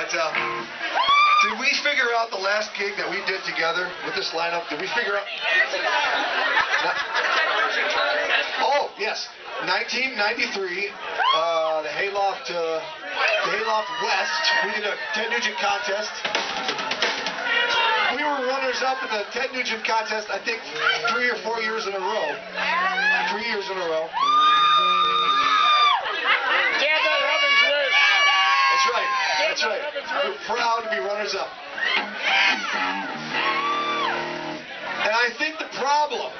But did we figure out the last gig that we did together with this lineup? Did we figure out? Oh, yes. 1993, the Hayloft West. We did a Ted Nugent contest. We were runners-up in the Ted Nugent contest, I think, 3 or 4 years in a row. 3 years in a row. That's right. That's right. We're proud to be runners-up. And I think the problem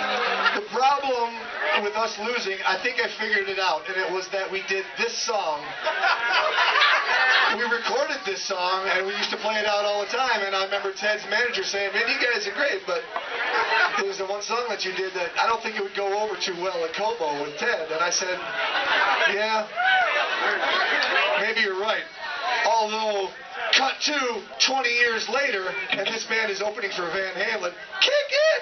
with us losing, I think I figured it out, and it was that we did this song. We recorded this song, and we used to play it out all the time, and I remember Ted's manager saying, man, you guys are great, but there was the one song that you did that I don't think it would go over too well at Como with Ted. And I said, yeah, maybe you're right. Although, cut to 20 years later, and this band is opening for Van Halen. Kick it!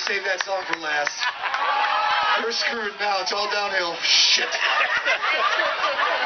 saved that song for last. We're screwed now. It's all downhill. Shit.